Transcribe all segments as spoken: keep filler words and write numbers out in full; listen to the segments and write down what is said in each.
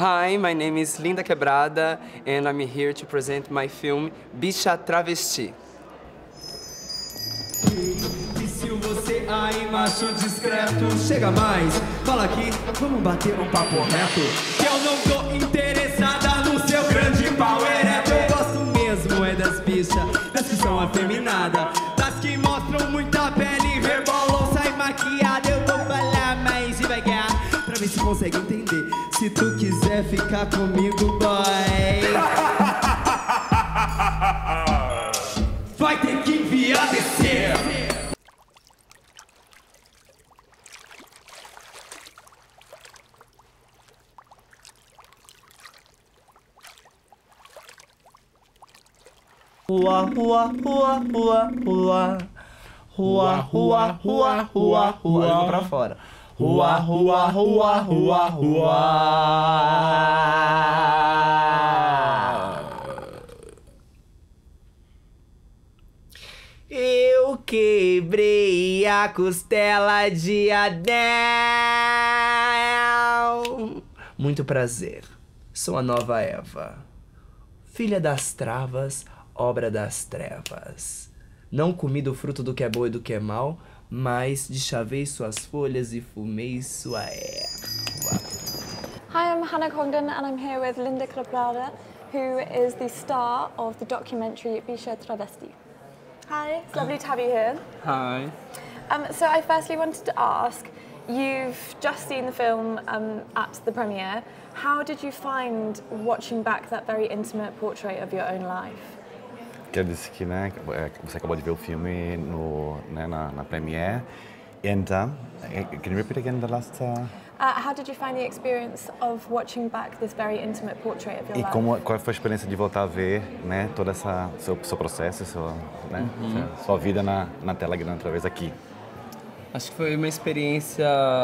Hi, my name is Linda Quebrada and I'm here to present my film Bicha Travesti. E se você aí, macho discreto, chega mais, fala aqui, vamos bater um papo reto. Que eu não tô interessada no seu grande pau ereto. Eu gosto mesmo é das bichas, das que são afeminadas, das que mostram muita pele, rebolam, sai maquiada. Eu vou falar mais devagar, pra ver se consegue entender. Se tu quiser ficar comigo, boy, vai ter que enviar descer. Rua, rua, rua, rua, rua. Rua, rua, rua, rua, rua. Eu vou pra fora. Rua, rua, rua, rua, rua. Eu quebrei a costela de Adão. Muito prazer. Sou a nova Eva, filha das travas, obra das trevas. Não comi do fruto do que é bom e do que é mal, mas deschavei suas folhas e fumei sua erva. Hi, I'm Hannah Congdon and I'm here with Linda Quebrada, who is the star of the documentary Bicha Travesti. Hi, it's lovely to have you here. Hi. Um, so I firstly wanted to ask, you've just seen the film um, at the premiere. How did you find watching back that very intimate portrait of your own life? Quero dizer que, né, você acabou de ver o filme no, né, na, na premiere. And um, can you repeat again the last? Uh... Uh, how did you find the experience of watching back this very intimate portrait of your e life? como, qual foi a experiência de voltar a ver, né, todo essa seu, seu processo, sua, né, uhum. sua, sua vida na, na tela grande outra vez aqui? Acho que foi uma experiência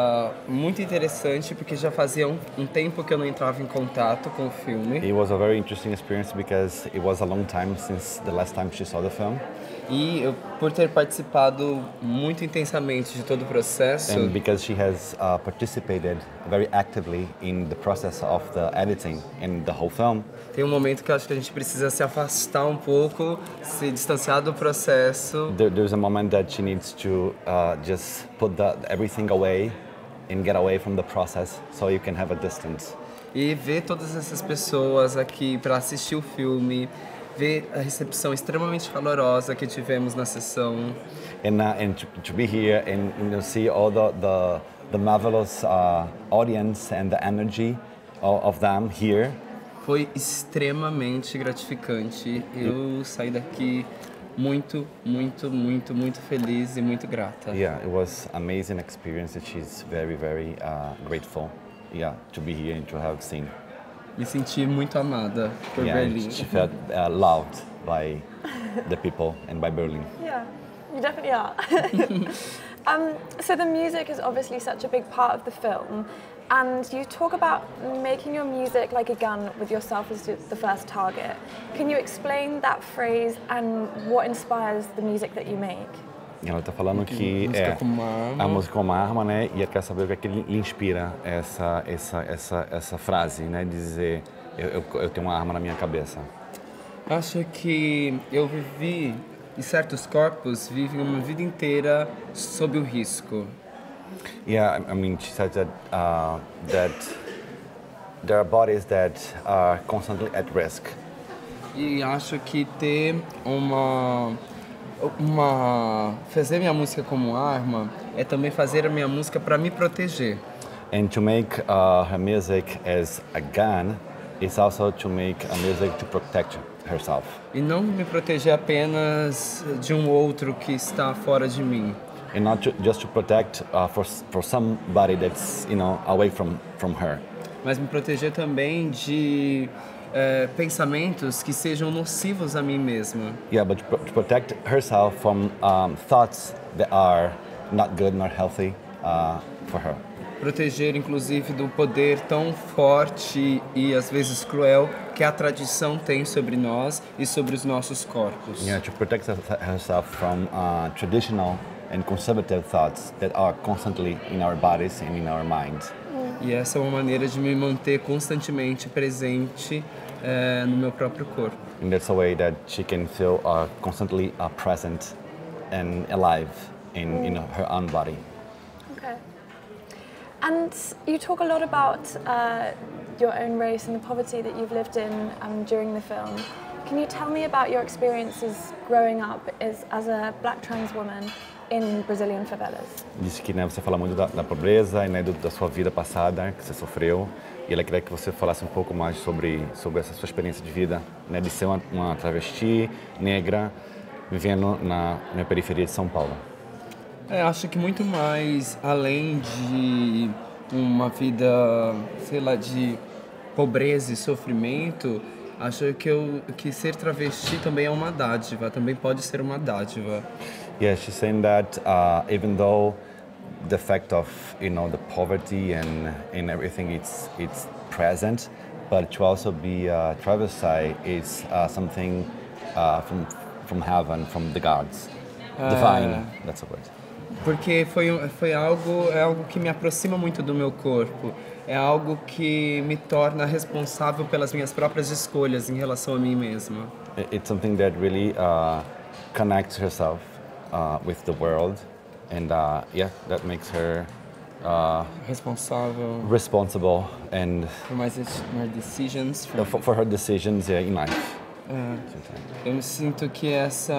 muito interessante porque já fazia um, um tempo que eu não entrava em contato com o filme. It was a very interesting experience because it was a long time since the last time she saw the film. E eu, por ter participado muito intensamente de todo o processo. And because she has uh, participated very actively in the process of the editing in the whole film. Tem um momento que eu acho que a gente precisa se afastar um pouco, se distanciar do processo. There, there's a moment that she needs to uh, just put the, everything away and get away from the process so you can have a distance. E ver todas essas pessoas aqui para assistir o filme, ver a recepção extremamente calorosa que tivemos na sessão. And, uh, and to, to be here and you know, see all the, the, the marvelous uh, audience and the energy of, of them here. Foi extremamente gratificante. Eu saí daqui muito, muito, muito, muito feliz e muito grata. Yeah, it was amazing experience. She's very, very uh, grateful. Yeah, to be here and to have seen. Me senti muito amada por yeah, Berlim. She felt uh, loved by the people and by Berlin. Yeah, you definitely are. um, so the music is obviously such a big part of the film. And you talk about making your music like a gun with yourself as the first target. Can you explain that phrase and what inspires the music that you make? Ela está falando que música é como uma arma. a música como uma arma, né? E ela quer saber o que é que lhe inspira essa essa essa essa frase, né? Dizer eu, eu, eu tenho uma arma na minha cabeça. Acho que eu vivi e certos corpos vivem uma vida inteira sob o risco. Yeah, I mean, she said that uh, that there are bodies that are constantly at risk. E acho que ter uma uma fazer minha música como arma é também fazer a minha música para me proteger. And to make uh, her music as a gun is also to make a music to protect herself. E não me proteger apenas de um outro que está fora de mim. And not to, just to protect uh, for for somebody that's you know away from from her. Mas me proteger também de uh, pensamentos que sejam nocivos a mim mesma. Yeah, but to, pro to protect herself from um, thoughts that are not good, not healthy uh, for her. Proteger, inclusive, do poder tão forte e às vezes cruel que a tradição tem sobre nós e sobre os nossos corpos. Yeah, to protect herself from uh, traditional and conservative thoughts that are constantly in our bodies and in our minds. E essa é uma maneira de me manter constantemente presente é, no meu próprio corpo. And that's a way that she can feel uh, constantly uh, present and alive in, in her own body. Okay. And you talk a lot about uh, your own race and the poverty that you've lived in um, during the film. Can you tell me about your experiences growing up as, as a black trans woman in Brazilian favelas? Disse que, né, você fala muito da, da pobreza e, né, do, da sua vida passada que você sofreu, e ela queria que você falasse um pouco mais sobre sobre essa sua experiência de vida, né, de ser uma, uma travesti negra vivendo na, na periferia de São Paulo. É, acho que muito mais além de uma vida, sei lá, de pobreza e sofrimento, acho que eu que ser travesti também é uma dádiva, também pode ser uma dádiva. Yeah, she's saying that uh, even though the fact of, you know, the poverty and and everything, it's it's present, but to also be a travesti is uh, something uh, from from heaven, from the gods, divine. That's a word. Porque foi foi algo é algo que me aproxima muito do meu corpo. É algo que me torna responsável pelas minhas próprias escolhas em relação a mim mesma. It's something that really uh, connects herself uh, with the world, and uh, yeah, that makes her uh, Responsável responsible and por mais my decisions. uh, for, for her decisions, yeah, in life. É, eu sinto que essa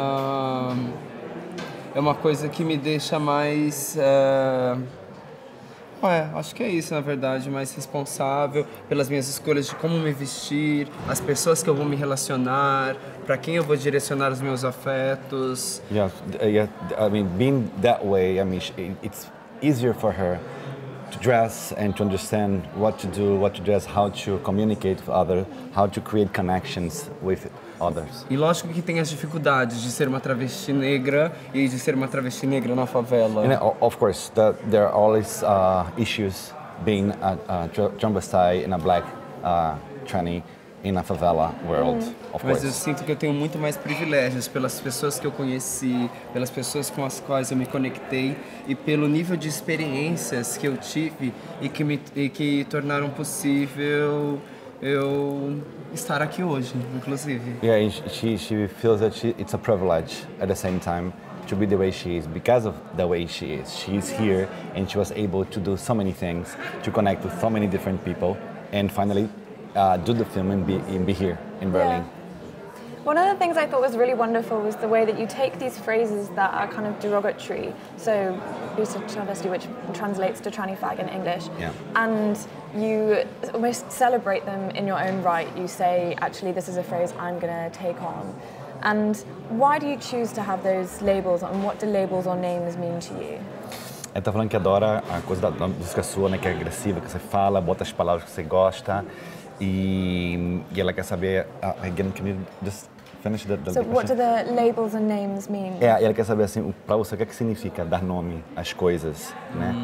é uma coisa que me deixa mais é, É, acho que é isso, na verdade, mais responsável pelas minhas escolhas de como me vestir, as pessoas que eu vou me relacionar, para quem eu vou direcionar os meus afetos. Yeah, uh, yeah. I mean, being that way, I mean, sh- it's easier for her to dress and to understand what to do, what to dress, how to communicate with others, how to create connections with others. E lógico que tem as dificuldades de ser uma travesti negra e de ser uma travesti negra na favela. And uh, of course, the, there are always uh, issues being a, a tra- transvestite and a black uh, tranny in a favela world, of Mas eu course. sinto que eu tenho muito mais privilégios pelas pessoas que eu conheci, pelas pessoas com as quais eu me conectei e pelo nível de experiências que eu tive e que me e que tornaram possível eu estar aqui hoje, inclusive. Yeah, and she she feels that she, it's a privilege at the same time to be the way she is because of the way she is. She's here and she was able to do so many things, to connect with so many different people, and finally uh, do the film and be and be here in Berlin. Yeah. One of the things I thought was really wonderful was the way that you take these phrases that are kind of derogatory, so lucid travesty, which translates to tranny fag in English, Yeah. and you almost celebrate them in your own right. You say, actually, this is a phrase I'm going to take on. And why do you choose to have those labels, and what do labels or names mean to you? Ela tá falando que adora a coisa da, da música sua, né, que é agressiva, que você fala, bota as palavras que você gosta, e, e ela quer saber, uh, again, can you just finish the, the So the what do question? the labels and names mean? É, e ela quer saber assim, o- pra você, o que é que significa dar nome às coisas, né?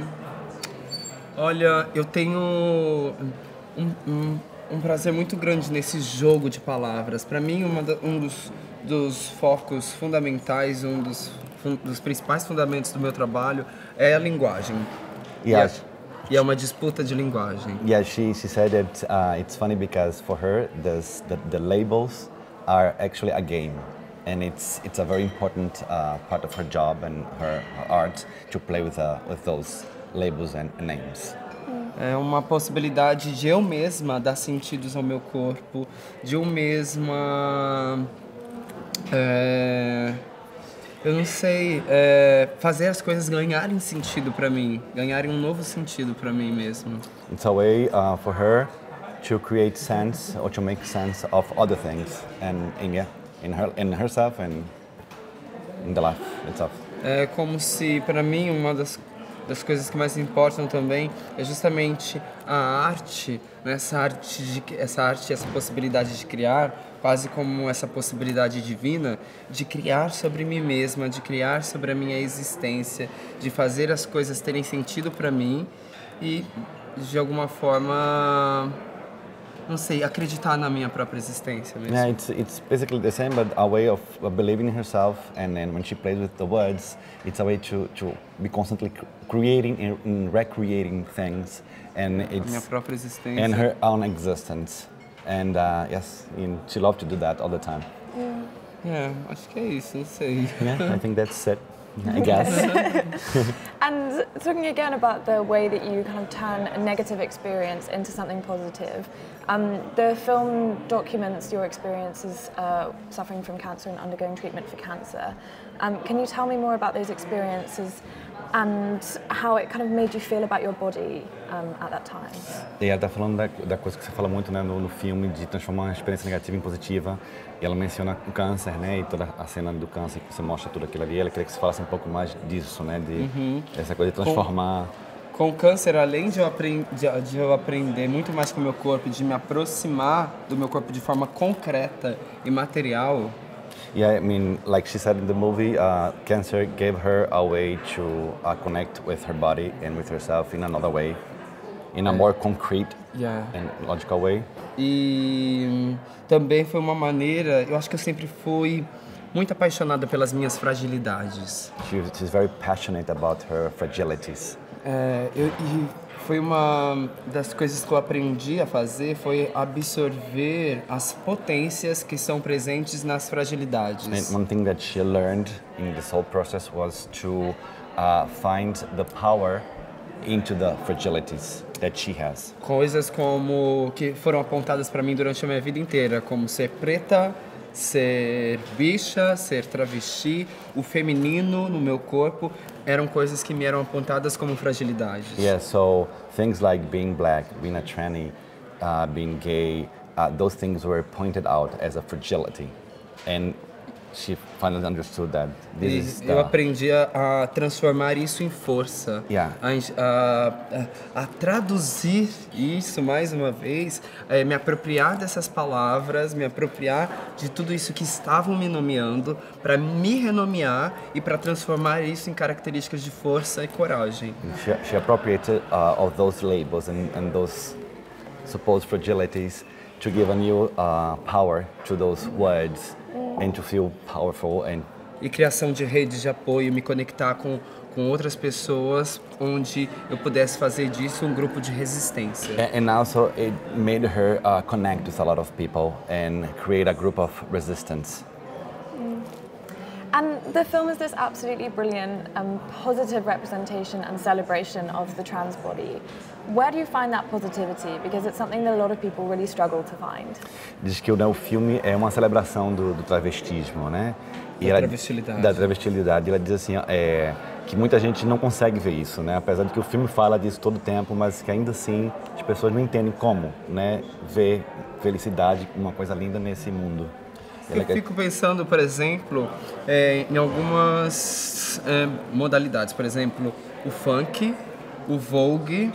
Olha, eu tenho um, um, um prazer muito grande nesse jogo de palavras. Para mim, uma da, um dos, dos focos fundamentais, um dos, fun, dos principais fundamentos do meu trabalho é a linguagem. E E é, acho- e é uma disputa de linguagem. Yeah, she, she said that uh, it's funny because for her, this, the, the labels are actually a game. And it's, it's a very important uh, part of her job and her, her art to play with, uh, with those labels and names. É uma possibilidade de eu mesma dar sentidos ao meu corpo, de eu mesma, é, eu não sei, é, fazer as coisas ganharem sentido para mim, ganharem um novo sentido para mim mesmo. It's a way uh, for her to create sense or to make sense of other things and in, yeah, in, her, in herself and in the life itself. É como se, para mim, uma das, das coisas que mais importam também é justamente a arte, né? essa arte, de, essa arte, essa possibilidade de criar, quase como essa possibilidade divina de criar sobre mim mesma, de criar sobre a minha existência, de fazer as coisas terem sentido para mim e, de alguma forma, não sei, acreditar na minha própria existência mesmo. Yeah, it's it's basically the same, but a way of uh, believing in herself, and then when she plays with the words, it's a way to, to be constantly cr- creating and, and recreating things, and it's Minha própria existência. and her own existence, and uh, yes, and she loves to do that all the time. É, acho que é isso, não sei. Yeah, I think that's it. I guess. And talking again about the way that you kind of turn a negative experience into something positive, um, the film documents your experiences uh, suffering from cancer and undergoing treatment for cancer. Um, can you tell me more about those experiences and how it kind of made you feel about your body um, at that time? E ela tá falando da, da coisa que você fala muito, né, no, no filme, de transformar uma experiência negativa em positiva. E ela menciona o câncer, né, e toda a cena do câncer, que você mostra tudo aquilo ali. Ela queria que você falasse um pouco mais disso, né, de uhum. essa coisa de transformar. Com, com o câncer, além de eu, aprend, de, de eu aprender muito mais com o meu corpo, de me aproximar do meu corpo de forma concreta e material. Yeah, I mean, like she said in the movie, uh, cancer gave her a way to uh, connect with her body and with herself in another way, in a more concrete Yeah. and logical way. E também foi uma maneira, eu acho que eu sempre fui muito apaixonada pelas minhas fragilidades. She, she's very passionate about her fragilities. É, eu, e foi uma das coisas que eu aprendi a fazer, foi absorver as potências que são presentes nas fragilidades. And one thing that she learned in this whole process was to uh, find the power into the fragilities that she has. Coisas como que foram apontadas para mim durante a minha vida inteira, como ser preta, ser bicha, ser travesti, o feminino no meu corpo, eram coisas que me eram apontadas como fragilidades. Yeah, so things like being black, being a tranny, uh, being gay, uh, those things were pointed out as a fragility. And she finally understood that this E is eu the, aprendi a, a transformar isso em força, Yeah. a, a, a, a traduzir isso mais uma vez, é, me apropriar dessas palavras, me apropriar de tudo isso que estavam me nomeando, para me renomear e para transformar isso em características de força e coragem. she, she appropriated uh, of those labels and, and those supposed fragilities to give a new uh, power to those words and to feel powerful and E criação de redes de apoio, me conectar com, com outras pessoas, onde eu pudesse fazer disso um grupo de resistência. And and also it made her uh, connect with a lot of people and create a group of resistance. And the film is this absolutely brilliant, um, positive representation and celebration of the trans body. Where do you find that positivity? Because it's something that a lot of people really struggle to find. Diz que o, o filme é uma celebração do, do travestismo, né? Da ela, travestilidade. Da travestilidade. Ela diz assim, é, que muita gente não consegue ver isso, né? Apesar de que o filme fala disso todo o tempo, mas que ainda assim as pessoas não entendem como, né? Ver felicidade, uma coisa linda nesse mundo. Eu fico pensando, por exemplo, é, em algumas é, modalidades. Por exemplo, o funk, o vogue,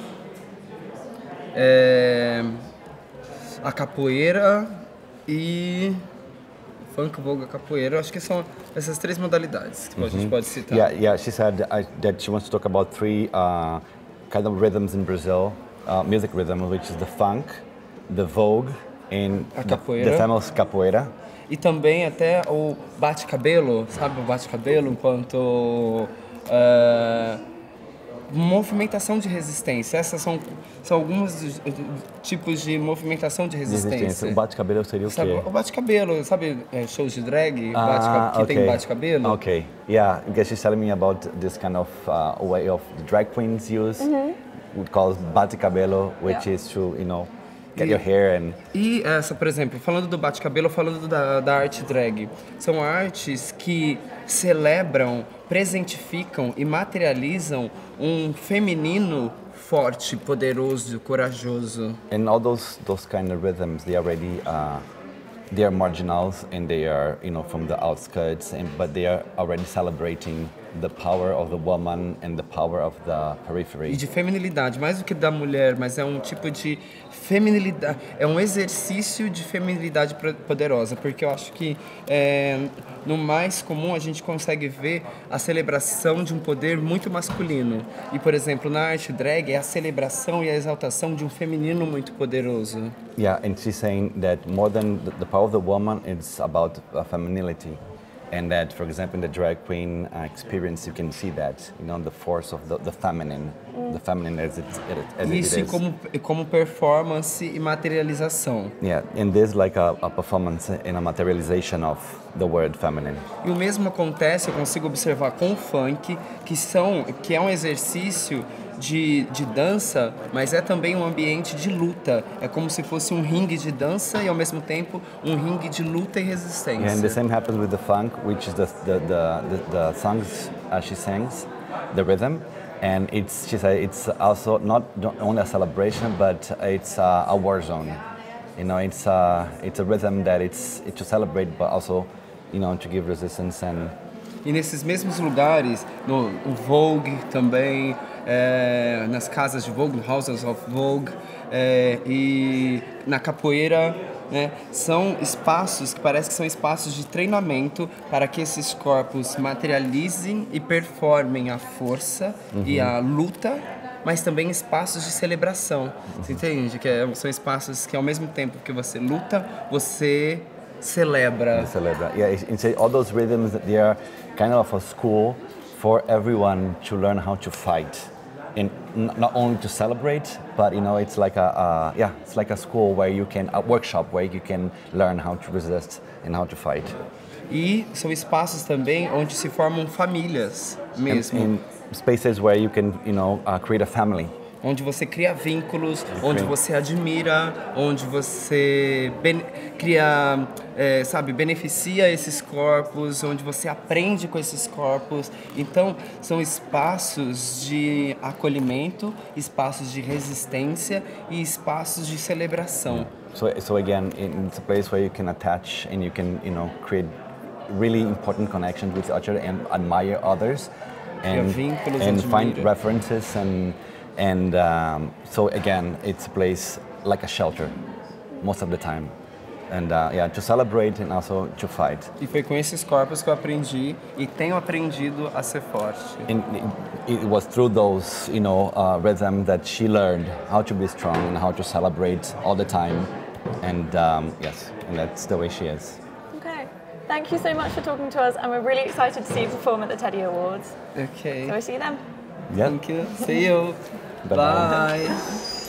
é, a capoeira e... Funk, vogue, a capoeira. Eu acho que são essas três modalidades que a gente pode citar. Yeah, yeah. She said I, that she wants to talk about three uh, kind of rhythms in Brazil, uh, music rhythm, which is the funk, the vogue, and A the, capoeira. the famous capoeira. E também até o bate-cabelo, sabe? O bate-cabelo enquanto uh, movimentação de resistência. Essas são, são alguns dos, dos tipos de movimentação de resistência. O bate-cabelo seria o quê? Sabe, o bate-cabelo, sabe é, shows de drag Ah, bate que okay. tem bate-cabelo? Okay, yeah, because she's telling me about this kind of uh, way of the drag queens use, we call bate-cabelo, which Yeah. is to, you know, get your hair and... E essa, por exemplo, falando do bate-cabelo, falando da, da arte drag, são artes que celebram, presentificam e materializam um feminino forte, poderoso, corajoso. And all those those kind of rhythms, they already uh, they are marginals and they are, you know, from the outskirts, and but they are already celebrating the power of the woman and the power of the E periphery. de feminilidade, mais do que da mulher, mas é um tipo de feminilidade, é um exercício de feminilidade pro- poderosa, porque eu acho que é, no mais comum a gente consegue ver a celebração de um poder muito masculino. E, por exemplo, na arte drag é a celebração e a exaltação de um feminino muito poderoso. Yeah, and she's saying that more than the, the power of the woman, it's about uh, femininity. And that, for example, in the drag queen uh, experience, you can see that, you know, the force of the, the feminine, the feminine as it, as it Isso e is. como, e como performance e materialização. Yeah, and there's like a, a performance and a materialization of the word feminine. E o mesmo acontece, eu consigo observar com o funk, que, são, que é um exercício de, de dança, mas é também um ambiente de luta. É como se fosse um ringue de dança e, ao mesmo tempo, um ringue de luta e resistência. Yeah, and the same happens with the funk, which is the the the, the, the songs uh, she sings, the rhythm, and it's she said it's also not not only a celebration, but it's uh, a war zone. You know, it's uh, it's a rhythm that it's it's to celebrate, but also, you know, to give resistance and. E nesses mesmos lugares, no, no Vogue também, é, nas casas de Vogue, no Houses of Vogue, é, e na capoeira, né, são espaços que parece que são espaços de treinamento para que esses corpos materializem e performem a força e a luta, mas também espaços de celebração. Você entende? Que é, são espaços que, ao mesmo tempo que você luta, você celebra. Celebrate. Yeah, it's, it's all those rhythms that they are kind of a school for everyone to learn how to fight, and n- not only to celebrate, but you know, it's like a uh, yeah, it's like a school where you can a workshop where you can learn how to resist and how to fight. E são espaços também onde se formam famílias mesmo. In spaces where you can, you know, uh, create a family. Onde você cria vínculos, onde você admira, onde você ben- cria, é, sabe, beneficia esses corpos, onde você aprende com esses corpos. Então, são espaços de acolhimento, espaços de resistência e espaços de celebração. So, so again, it's a place where you can attach and you can, you know, create really important connections with each other and admire others, and vínculos, and find admira. references and and um, so again, it's a place like a shelter most of the time, and uh, yeah, to celebrate and also to fight. E foi com esses corpos que eu aprendi e tenho aprendido a ser forte. And it, it was through those, you know, uh, rhythm that she learned how to be strong and how to celebrate all the time, and um, yes, and that's the way she is. Okay. Thank you so much for talking to us, and we're really excited to see you perform at the Teddy Awards. Ok. So we'll see you then. Yeah. Thank you. See you. Bye-bye. Bye.